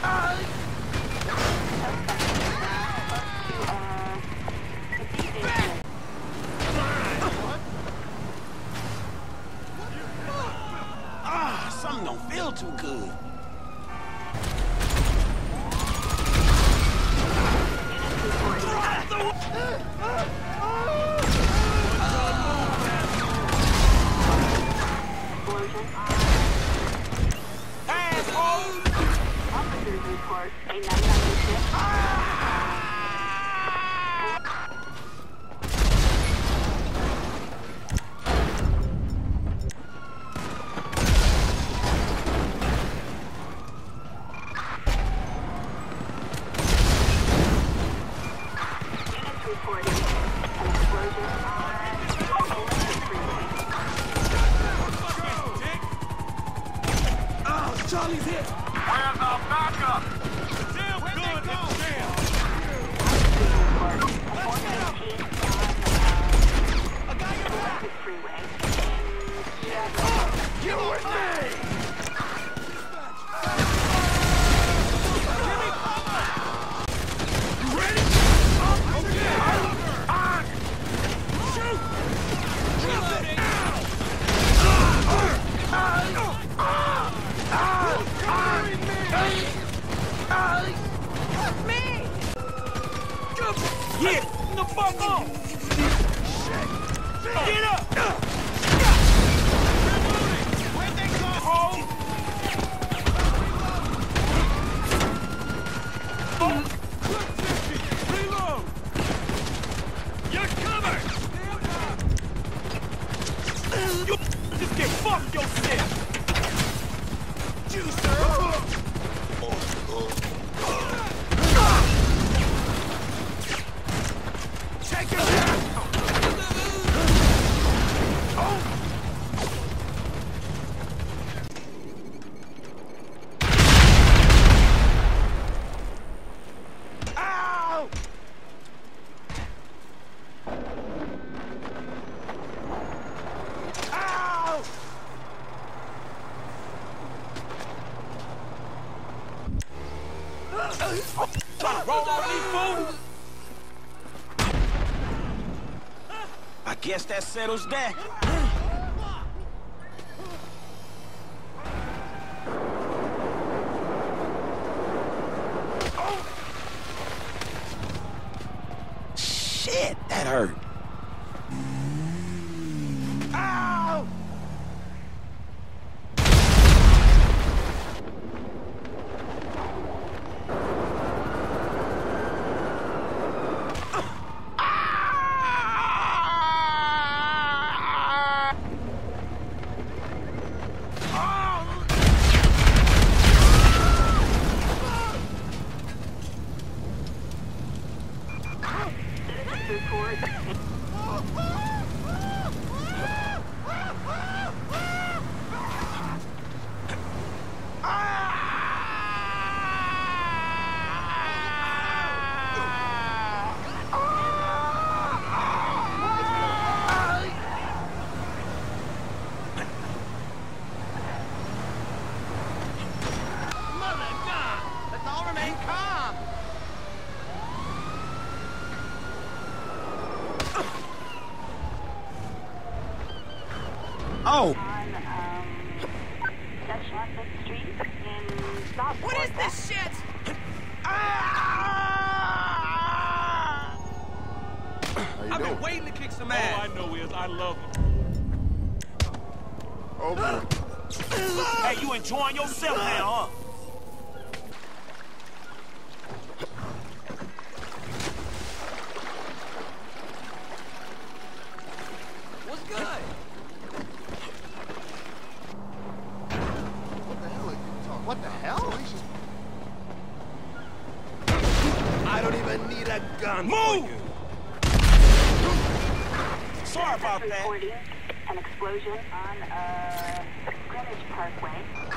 Something don't feel too good. Officers report a 996. Reporting an explosion on the freeway. Oh, Charlie's hit. Where's our backup? Damn good, damn. A guy in the Olympic freeway. You with me! Get the fuck on! Get up! Where'd they go, home? Reload! You're covered! You just get fucked yourself! Take it down! Ow! Ow! Trying to roll on me, fool? I guess that settles that. Shit, that hurt. Ow! Report. Let's all remain calm. Oh! On, Dutch Market Street in South. What is this shit? I've been waiting to kick some ass. All I know is I love him. Okay. Hey, you enjoying yourself now, huh? What's good? What the hell? I don't even need a gun. Move! Sorry about that. Reporting an explosion on Greenwich Parkway.